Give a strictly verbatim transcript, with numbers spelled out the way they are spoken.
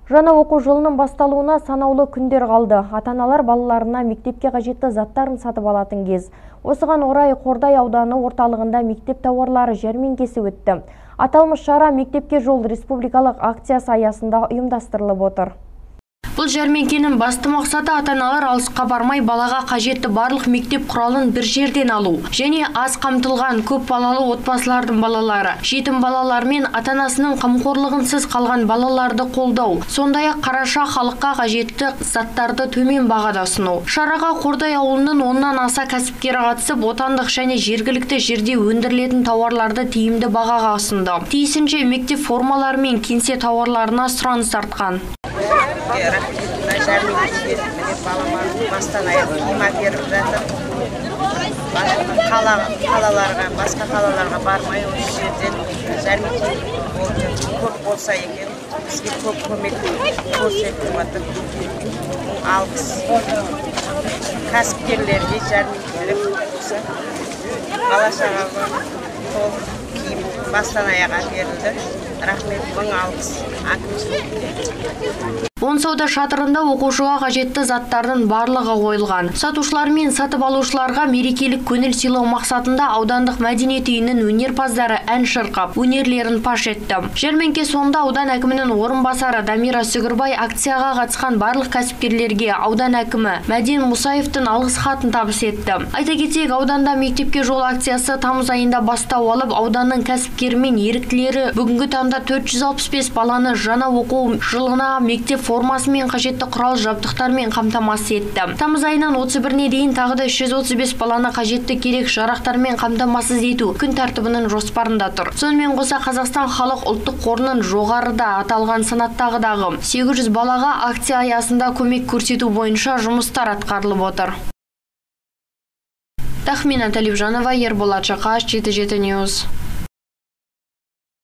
Жаңа оқу жылының басталуына санаулы күндер қалды. Ата-аналар балаларына мектепке қажетті заттарын сатып алатын кез. Осыған орай Қордай ауданы орталығында мектеп тауарлары жәрмеңкесі өтті. Аталмыш шара мектепке жол республикалық акциясы аясында ұйымдастырылып отыр. Бұл жәрмеңкенің басты мақсаты ата-аналар алысқа бармай балаға қажетті барлық мектеп құралын бір жерден алу. Және аз қамтылған көп балалы отбасылардың балалары, жетім балалар мен ата-анасының қамқорлығынсыз қалған балаларды қолдау. Сондай-ақ қараша халыққа қажетті заттарды төмен бағада ұсыну. Шараға Қордай ауылының оннан аса кәсіпкері қатысып, отандық және жергілікті жерде өндірілетін тауарларды тиімді бағаға ұсынды. Тиісінше мектеп формалары мен кеңсе тауарларына сұраныс артқан. Жәрмеңкеге балама бастан аяқ киім әперіп жатыр. Қалаларға, басқа қалаларға бармай осы жерден жәрмеңке көп болса екен, бізге көп көмек көрсетіп жатыр. Алғыс кәсіпкерлерге жәрмеңкелер болса, бала-шағаға толық киім бастан аяқ әперілді. Рахмет, мың алғыс әкімшілікке. Он сауда шатырында оқушыға қажетті заттардың барлығы қойылған. Сатушылар мен сатып алушыларға мерекелік көңіл сыйлау мақсатында аудандық мәдениет үйінің өнерпаздары ән шырқап, өнерлерін паш етті. Жәрмеңке соңында аудан әкімінің орынбасары Дамира Сүгірбай акцияға қатысқан барлық кәсіпкерлерге аудан әкімі Мәден Мұсаевтың алғыс хатын табыс етті. Айта кетейік, ауданда мектепке жол акциясы тамыз айында бастау алып, ауданның кәсіпкері мен еріктілері бүгінгі таңда төрт жүз алпыс бес баланы жаңа оқу жылына мектеп формасы мен қажетті құрал жабдықтармен қамтамасыз етті. Тамыз айынан отыз біріне дейін тағы да үш жүз отыз бес баланы қажетті керек жарақтармен қамтамасыз ету күн тәртібінің жоспарында тұр. Сонымен қоса Қазақстан халық ұлттық қорының жоғарыда аталған санаттағыдағы сегіз жүз балаға акция аясында көмек көрсету бойынша жұмыстар атқарылып отыр. Тахмина Талибжанова, Ерболат Жақаш, жеті жеті Ньюс.